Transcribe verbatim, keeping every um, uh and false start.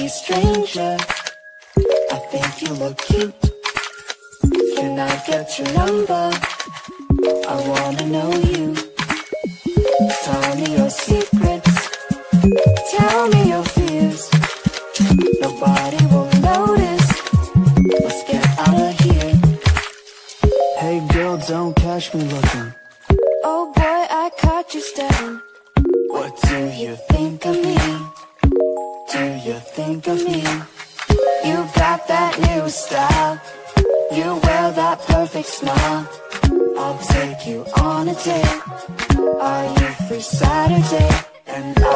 a stranger. I think you look cute. Can I get your number? I wanna know you. Tell me your secrets. Tell me your fears. Nobody will notice. Let's get out of here. Hey girl, don't catch me looking. Oh boy, I caught you staring. What do you think of me? Do you think of me? You got that new style. You wear that perfect smile. I'll take you on a date. Are you free Saturday? And